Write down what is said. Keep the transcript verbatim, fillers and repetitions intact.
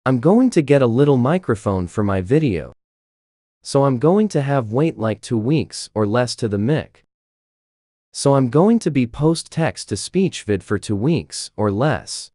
I'm going to get a little microphone for my video. So I'm going to have wait like two weeks or less to the mic. So I'm going to be post text to speech vid for two weeks or less.